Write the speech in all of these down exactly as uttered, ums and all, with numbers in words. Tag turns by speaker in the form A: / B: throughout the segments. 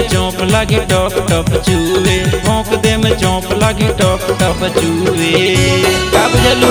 A: चौंप लगे टप टप चूवे, भोंक दे में चौंप लगे टप टप चूवे। का बुझलू?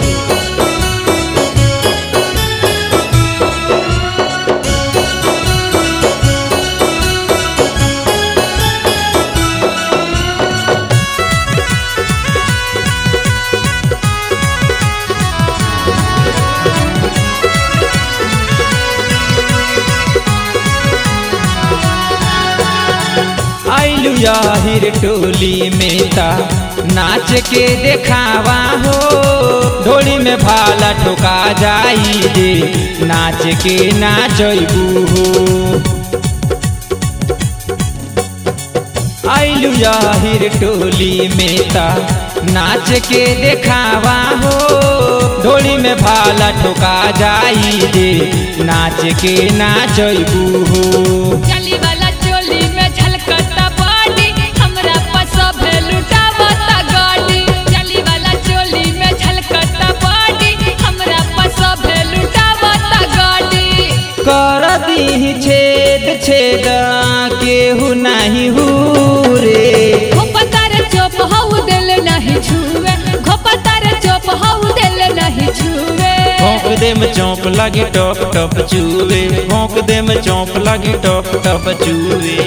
A: याहिर टोली में ता नाच के देखावा हो, ढोली में भाला ठोका जाई दे, नाच के नाचबू हो। आइलू याहिर टोली में ता नाच के देखावा हो, ढोली में भाला ठोका जाई दे, नाच के नाचबू हो।
B: चली वाला चोली में झलकता
A: छेद छेद केहू नहीं हुरे,
B: घोपतार चोप हऊ दिल नहीं छुए, घोपतार चोप हऊ दिल नहीं छुए।
A: भोंक दे में चौंप लगे टप टप चूवे, भोंक दे में चौंप लगे टप टप चूवे।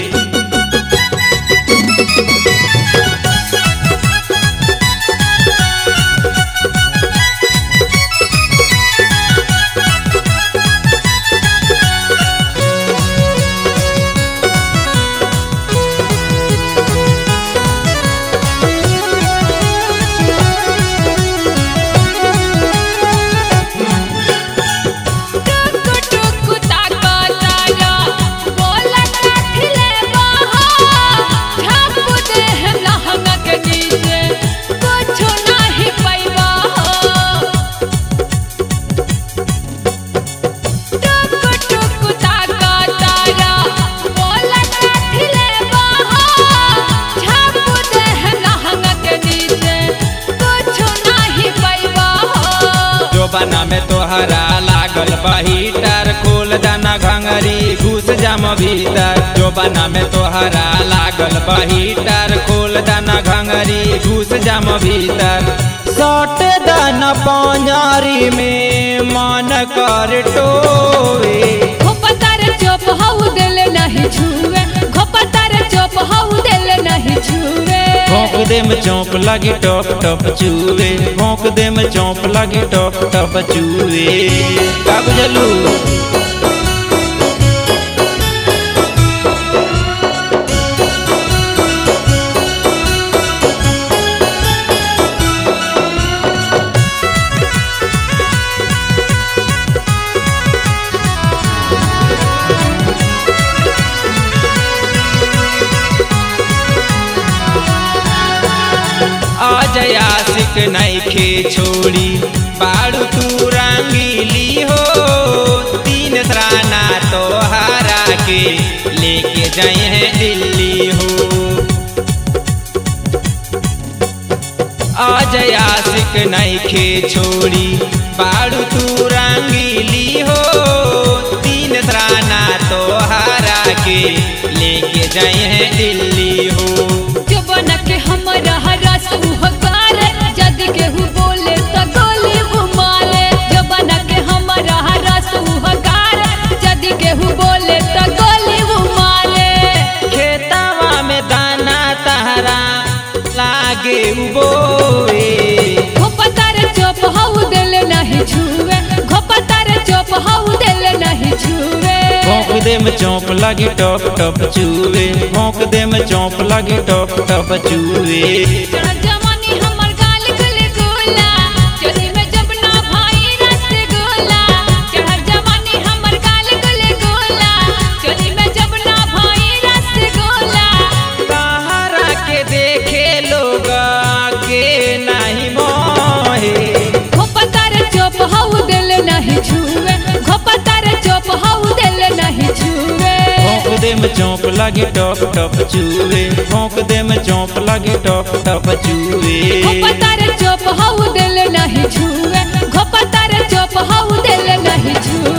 A: बना में तोहरा लागल बहीटर, खोल दाना घंगरी घुस जाम भीतर। जो बना में तोहरा लागल बहीटर, खोल दाना घंगरी घुस जाम भीतर। सट दाना पंजारी में मन कर टोवे,
B: घोपतार चोप हऊ दिल नहीं छुए, घोपतार चोप हऊ दिल नहीं छुए।
A: भोंक दे में चौंप लगे टप टप चूवे, भोंक दे में चौंप लगे टप टप चूवे। का बुझलू? अजय आशिक नइखे छोड़ी, बाड़ू तू रंगीली हो, तीन त्राना तोहरा के लेके जाए हैं दिल्ली हो। अजय आशिक नइखे छोड़ी, बाड़ू तू रंगीली हो, तीन त्राना तोहरा के लेके जाए हैं दिल्ली हो।
B: जबना के हमरा रस उहकार, जद केहू बोले त गोली घुमाले। जबना के हमरा रस उहकार, जद केहू बोले त गोली घुमाले।
A: खेतवा में दाना तहरा लागे बोए,
B: घोपतार चोप हऊ दिल नहीं छुए, घोपतार चोप हऊ दिल नहीं छुए।
A: भोंक दे में चौंप लगे टप टप चूवे, भोंक दे में चौंप लगे टप टप चूवे।
B: जवानी हमर गाल गुल गोला, चोली में जब ना भाई रसगोला। चढ़ल जवानी हमर गाल गुल गोला, चोली में जब ना भाई रसगोला।
A: तहरा के देखे लोग के नहीं मोहे,
B: घोपतार चोप हऊ दिल नहीं छुए, घोपतार चोप हऊ दिल नहीं छुए।
A: भोंक दे में चौंप लगे टप टप चूवे, भोंक दे में चौंप लगे टप टप चूवे।
B: घोपतार चोप हऊ दिल नहीं छुए, घोपतार चोप हऊ दिल नहीं छुए।